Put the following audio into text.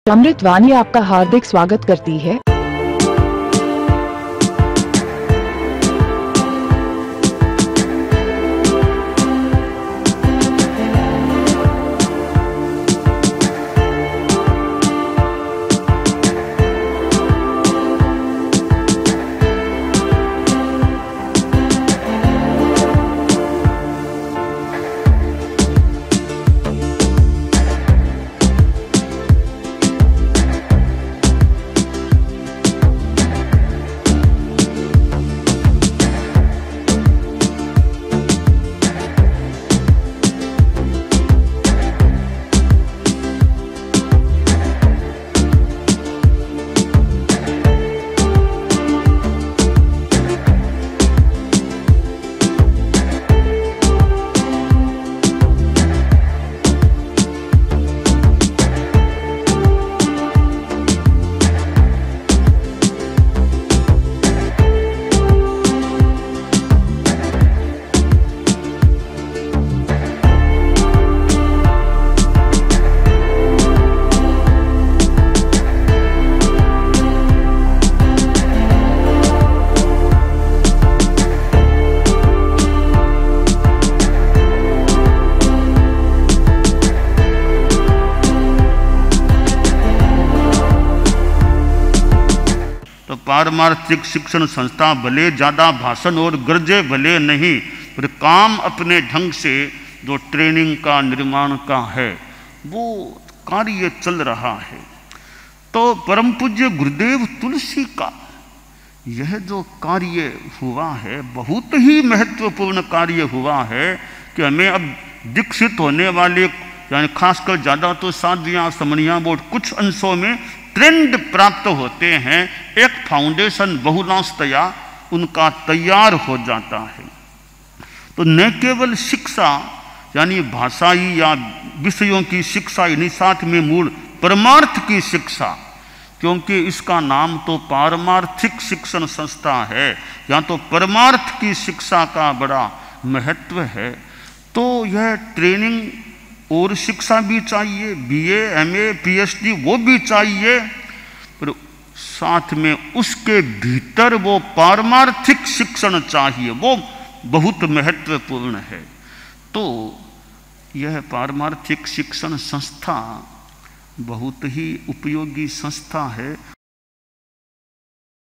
अमृतवाणी आपका हार्दिक स्वागत करती है। तो पारमार्थिक शिक्षण संस्था भले ज़्यादा भाषण और गरजे भले नहीं, पर काम अपने ढंग से जो ट्रेनिंग का निर्माण का है वो कार्य चल रहा है। तो परम पूज्य गुरुदेव तुलसी का यह जो कार्य हुआ है बहुत ही महत्वपूर्ण कार्य हुआ है कि हमें अब दीक्षित होने वाले यानी खासकर ज़्यादा तो साधियाँ समणियाँ वो कुछ अंशों में ट्रेंड प्राप्त होते हैं, एक फाउंडेशन बहुलांशतया उनका तैयार हो जाता है। तो न केवल शिक्षा यानी भाषाई या विषयों की शिक्षा, यानी साथ में मूल परमार्थ की शिक्षा, क्योंकि इसका नाम तो पारमार्थिक शिक्षण संस्था है, या तो परमार्थ की शिक्षा का बड़ा महत्व है। तो यह ट्रेनिंग और शिक्षा भी चाहिए, बीए, एमए, पीएचडी वो भी चाहिए, पर साथ में उसके भीतर वो पारमार्थिक शिक्षण चाहिए, वो बहुत महत्वपूर्ण है। तो यह पारमार्थिक शिक्षण संस्था बहुत ही उपयोगी संस्था है।